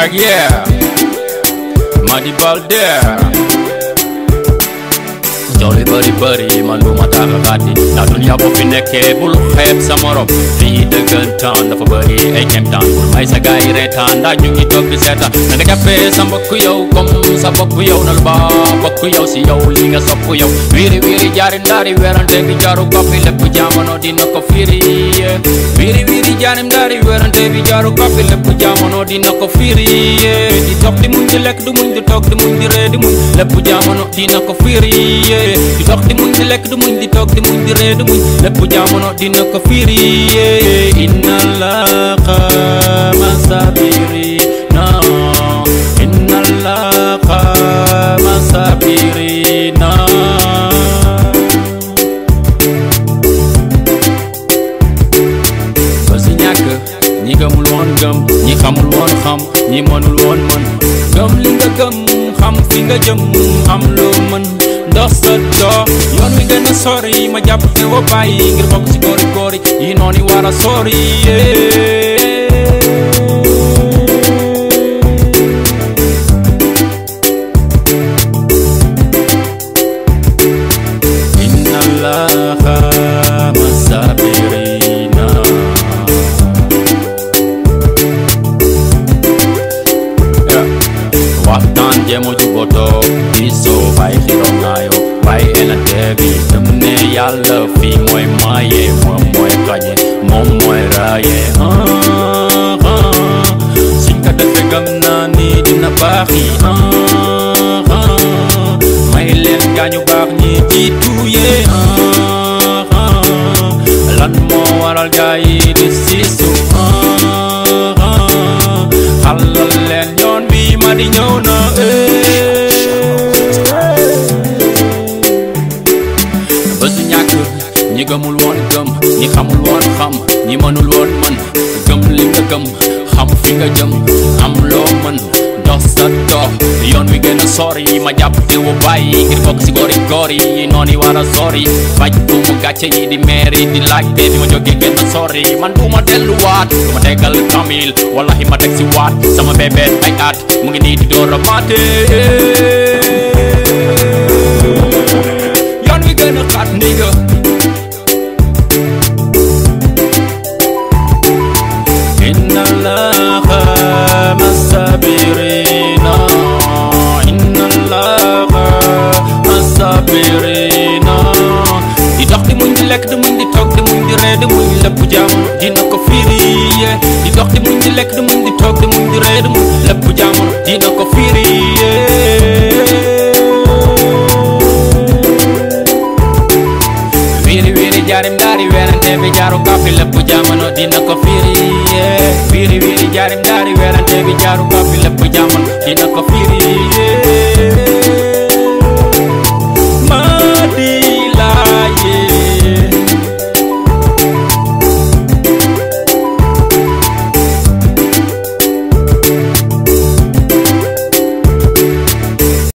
back, yeah. Madi Balder. Jolly buddy, man lu ma tax gàddi ndax dunya boo fi nekkee bul xeeb sa morom fii dëggantaan dafa bëri ay kemtaan bul may sa gaay reetaan ndax ñu ngi toog di seetaan na nga jàppee sa mbokk yow comme sa bopp yow na lu ba bokk yow si yow li nga sopp yow wiiri jaari ndaari werante bi jaaru koppi lépp jamono dina ko firi wiiri jaari ndaari werante bi jaaru koppi lépp jamono dina ko firi di toog di muñ di lekk di muñ di toog di muñ di ree di muñ lépp jamono dina ko firi di dox di muñ di lekk di muñ di toog di muñ di ree di muñ lépp jamono dina ko firi inna allaha ma sabirina inna allaha ma sabirina ba si ñàkk ñi gëmul woon gëm ñi xamul woon xam ñi mënul woon mën gëm li nga gëm xam fi nga jëm am loo mën dox sa dox yoon wi gën a sori ma jàpp te woo bàyyi ngir bokk ci góori yi noonu war a sori inna allaha ma sabirina waxtaan jéem a jubóotoo di soo bàyyi xiroo ngaayo bàyyi elante bi dem ne yàlla fii mooy maye moom mooy kañe moom mooy raaye suñ ko defee gëm naa ni dina baaxi may leen gaañu baax ñi jiitu yee lan moo waral gaa yi di siisu xalal leen yoon bi ma di ñëw na bésu ñàkk ñi gëmul woon gëm ñi xamul woon xam ñi mënul woon mën gëm li nga gëm xam fi nga jëm am loo mën dox sa dox yoon wi gën a sori ma jàpp te wu bàyyi ngir bokk si góori yi noonu yi war a sori faj bu mu gàcce yi di meeri di laaj te di ma jógee gën a sori man du ma delluwaat du ma tegal kamil wallahi ma teg si waat sama bébét ay at mu ngi nii di door a maate yoon wi gën a xat ndiga inna allaha ma sabirina inna allaha ma sabirina di dox di muñ di lekk di muñ di toog di muñ di ree di muñ lépp jamono dina ko firi di dox di muñ di lekk di muñ di toog di muñ di ree di muñ lépp jamono dina ko firi wiiri jaarim daari werante bi jaaru kafi lépp jamono dina ko firi wiiri jaarim daari werante bi jaaru kafi lépp jamono dina ko firi